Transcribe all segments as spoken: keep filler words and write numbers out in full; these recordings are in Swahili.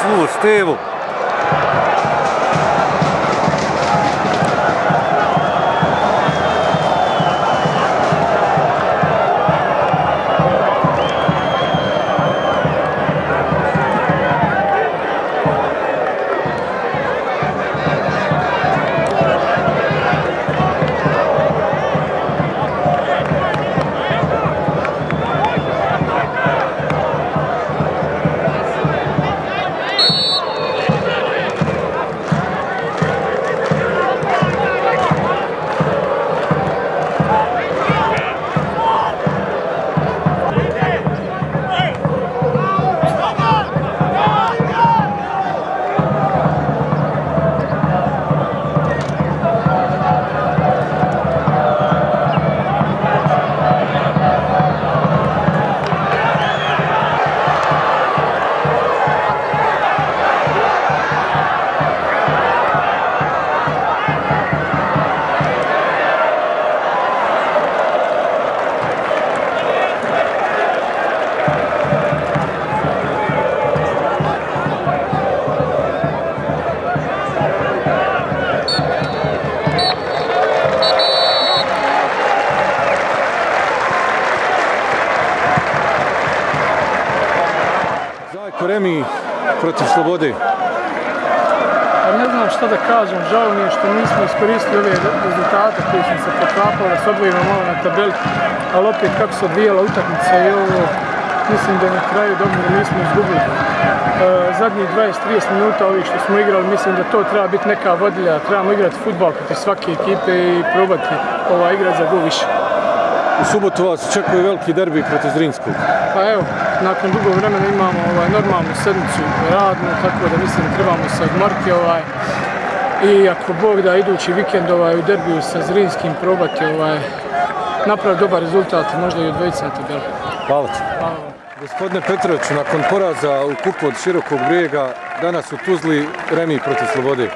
svu Stevu. Remi protiv Slobode. Ne znam šta da kažem, žao mi je što nismo iskoristili ove rezultate koji smo se poklapali, da se odvojimo malo na tabeli, ali opet kako se odvijala utakmica i ovo, mislim da na kraju dobro nismo izgubili. Zadnjih dvadeset do trideset minuta ovih što smo igrali, mislim da to treba biti neka vodilja, trebamo igrati fudbal protiv svake ekipe i probati igrati za gol više. U subotu vas očekuje veliki derbi protiv Zrinskog. Pa evo, nakon dugo vremena imamo ovaj, normalnu sedmicu radnu, tako da mislim trebamo se odmoriti. Ovaj, I ako Bog da idući vikend ovaj, u derbiju sa Zrinskim probati ovaj, napraviti dobar rezultat, možda i odvojiti se na tabelu. Hvala ti. Hvala. Gospodine Petroviću, nakon poraza u kupu od Širokog Brijega, danas u Tuzli remi protiv Slobode.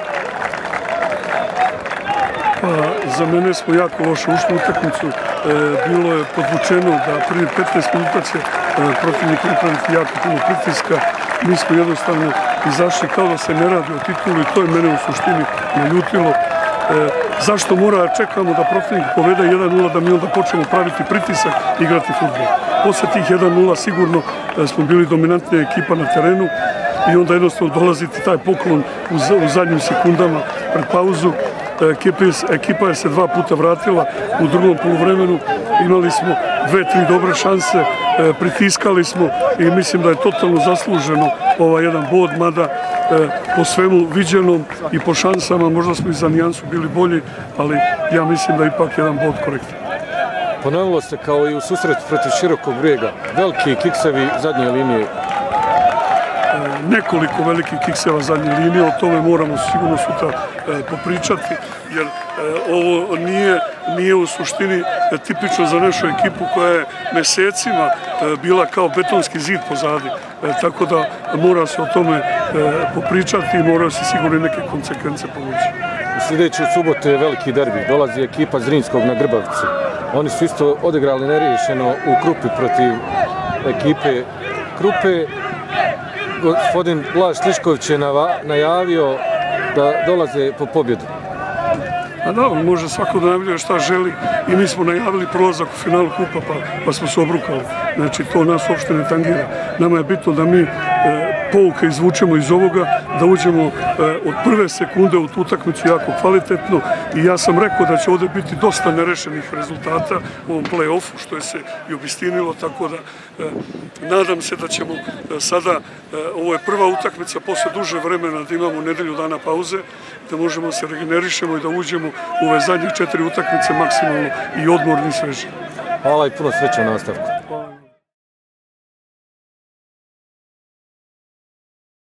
Pa, za mene smo jako loše ušli u utakmicu. E, bilo je podvučeno da prvi petnaest minuta će e, protivnik napraviti jako puno pritiska. Mi smo jednostavno izašli kao da se ne radi o titulu i to je mene u suštini naljutilo. E, zašto mora čekamo da protivnik povede jedan nula da mi onda počnemo praviti pritisak i igrati fudbal. Posle tih jedan nula sigurno e, smo bili dominantnija ekipa na terenu i onda jednostavno dolaziti taj poklon u, u zadnjim sekundama pred pauzu. Ekipa je se dva puta vratila u drugom poluvremenu, imali smo dve, tri dobre šanse, pritiskali smo i mislim da je totalno zasluženo ovaj jedan bod, mada po svemu viđenom i po šansama možda smo i za nijansu bili bolji, ali ja mislim da je ipak jedan bod korektan. Ponovilo se kao i u susretu protiv Širokog Brijega, veliki kiksevi zadnje linije. Nekoliko velikih kikseva zadnje linije, o tome moramo sigurno sutra e, popričati, jer e, ovo nije, nije u suštini e, tipično za našu ekipu koja je mesecima e, bila kao betonski zid pozadi, e, tako da mora se o tome e, popričati i mora se sigurno neke konsekvence povući. U sljedeću subotu je veliki derbi, dolazi ekipa Zrinskog na Grbavci. Oni su isto odigrali neriješeno u Krupi protiv ekipe Krupe. Gospodin Blaž Slišković je najavio da dolaze po pobjedu. A da, on može svako da najavljuje šta želi i mi smo najavili prolazak u finalu kupa pa, pa smo se obrukali. Znači to nas uopšte ne tangira. Nama je bitno da mi e, pouke izvučemo iz ovoga, da uđemo e, od prve sekunde u tu utakmicu jako kvalitetno i ja sam rekao da će ovdje biti dosta nerešenih rezultata u ovom play-offu što je se i obistinilo, tako da e, nadam se da ćemo e, sada, e, ovo je prva utakmica posle duže vremena da imamo nedelju dana pauze, da možemo se regenerišemo i da uđemo u ove zadnje četiri utakmice maksimalno i odmorni i sveži. Hvala i puno sreće u nastavku.